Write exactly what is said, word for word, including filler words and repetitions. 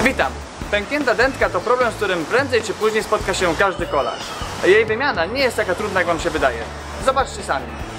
Witam! Pęknięta dętka to problem, z którym prędzej czy później spotka się każdy kolarz. Jej wymiana nie jest taka trudna, jak wam się wydaje. Zobaczcie sami.